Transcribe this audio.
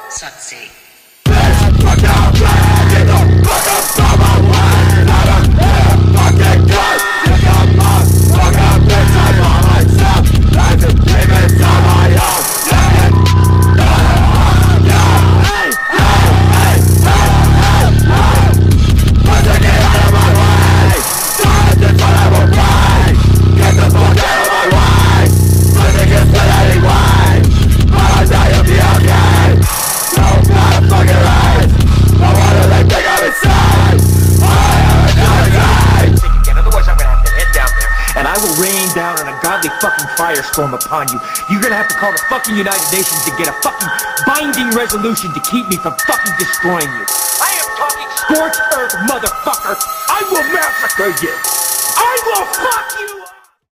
Sudsy. And I will rain down an ungodly fucking firestorm upon you. You're gonna have to call the fucking United Nations to get a fucking binding resolution to keep me from fucking destroying you. I am talking scorched earth, motherfucker! I will massacre you! I will fuck you!